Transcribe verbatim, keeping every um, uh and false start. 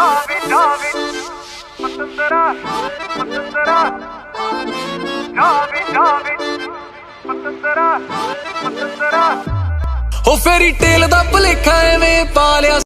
ਜਾਵੇ ਜਾਵੇ ਪਤੰਦਰਾ ਪਤੰਦਰਾ ਜਾਵੇ ਜਾਵੇ ਪਤੰਦਰਾ ਪਤੰਦਰਾ ਹੋ ਫੇਰੀ ਟੇਲ ਦਾ ਭੁਲੇਖਾ ਐਵੇਂ ਪਾ ਲਿਆ।